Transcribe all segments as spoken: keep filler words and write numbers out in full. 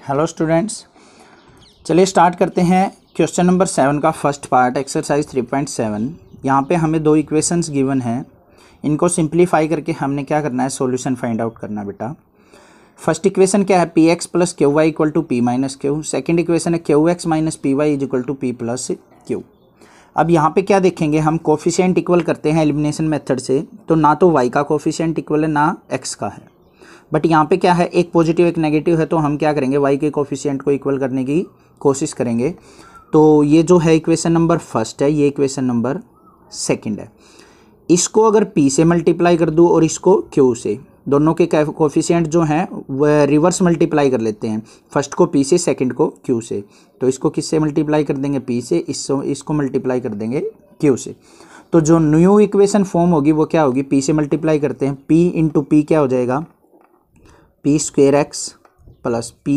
Hello students, चलिए start करते हैं क्वेश्चन नंबर सेवन का first part exercise three point seven. यहाँ पे हमें दो इक्वेशंस गिवन हैं, इनको सिंप्लीफाई करके हमने क्या करना है, सॉल्यूशन फाइंड आउट करना बेटा। फर्स्ट इक्वेशन क्या है, P X plus Q Y equal to P minus Q. Second equation है Q X minus P Y is equal to P plus Q. अब यहाँ पे क्या देखेंगे, हम कोफिशिएंट इक्वल करते हैं एलिमिनेशन मेथड से, तो ना तो y का कोफिशिएंट इक्वल है ना x का है, बट यहाँ पे क्या है, एक पॉजिटिव एक नेगेटिव है, तो हम क्या करेंगे, y के कोफिशिएंट को इक्वल करने की कोशिश करेंगे। तो ये जो है इक्वेशन नंबर फर्स्ट है, ये इक्वेशन नंबर सेकंड है। इसको अगर p से मल्टीप्लाई कर दूँ और इसको q से, दोनों के कोफिशिएंट जो हैं वह रिवर्स मल्टीप्लाई कर लेते हैं, फर्स्ट को p से सेकंड को q से। तो इसको किससे मल्टीप्लाई कर देंगे, p से, इसको इसको मल्टीप्लाई कर देंगे q से। तो जो न्यू इक्वेशन फॉर्म होगी वो क्या होगी, p से मल्टीप्लाई करते हैं, p इंटू पी क्या हो जाएगा, P square X plus P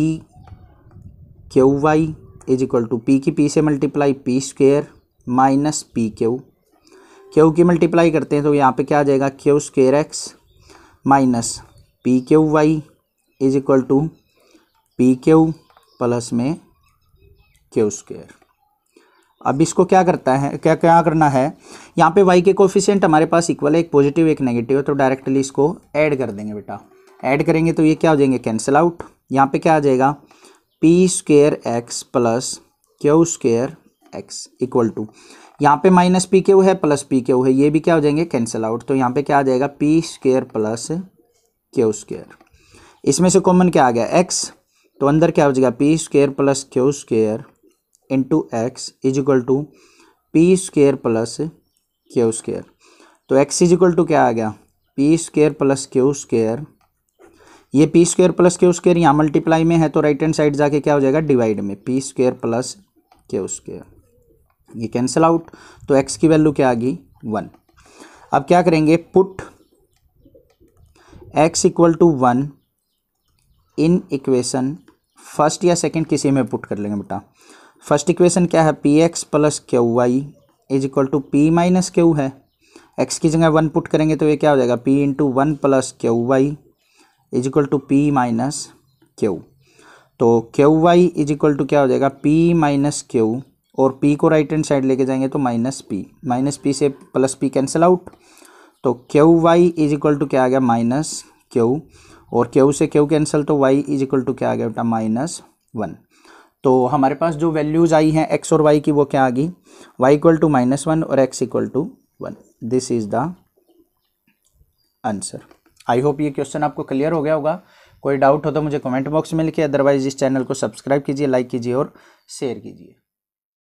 Q Y is equal to P की पी से multiply P square minus P Q. Q की मल्टीप्लाई करते हैं तो यहाँ पे क्या आ जाएगा, Q square X minus P Q Y is equal to P Q plus में क्यू स्क्वेयर। अब इसको क्या करता है, क्या क्या करना है, यहाँ पे y के कोफिशिएंट हमारे पास इक्वल है, एक पॉजिटिव एक नेगेटिव है, तो डायरेक्टली इसको ऐड कर देंगे बेटा। ऐड करेंगे तो ये क्या हो जाएंगे, कैंसिल आउट। यहाँ पे क्या आ जाएगा, P square X plus Q square X equal to, यहाँ पे माइनस पी क्यू है प्लस पी क्यू है, ये भी क्या हो जाएंगे, कैंसिल आउट। तो यहाँ पे क्या आ जाएगा, P square plus Q square. इसमें से कॉमन क्या आ गया, एक्स, तो अंदर क्या हो जाएगा, P square plus Q square into X is equal to P square plus Q square. तो एक्स इज इक्वल टू क्या आ गया, P square plus Q square. ये P square plus Q square यहाँ मल्टीप्लाई में है, तो राइट हैंड साइड जाके क्या हो जाएगा, डिवाइड में, P square plus Q square, ये कैंसिल आउट। तो एक्स की वैल्यू क्या आ गई, वन। अब क्या करेंगे, put X equal to one in equation first या सेकंड, किसी में पुट कर लेंगे बेटा। फर्स्ट इक्वेशन क्या है, P X plus Q Y is equal to P minus Q है, एक्स की जगह वन पुट करेंगे तो ये क्या हो जाएगा, P into one plus Q Y is equal to P minus Q. तो Q Y is equal to क्या हो जाएगा, पी माइनस क्यू, और p को राइट हैंड साइड लेके जाएंगे तो माइनस पी, माइनस पी से प्लस पी कैंसिल आउट। तो Q Y is equal to क्या आ गया, माइनस क्यू, और क्यू से क्यू कैंसिल, तो y इज इक्वल टू क्या आ गया बेटा, माइनस वन। तो हमारे पास जो वैल्यूज़ आई हैं x और y की, वो क्या आ गई, y equal to minus one और x equal to one. This is the answer. I hope ये क्वेश्चन आपको क्लियर हो गया होगा। कोई डाउट हो तो मुझे कमेंट बॉक्स में लिखिए, अदरवाइज इस चैनल को सब्सक्राइब कीजिए, लाइक कीजिए और शेयर कीजिए।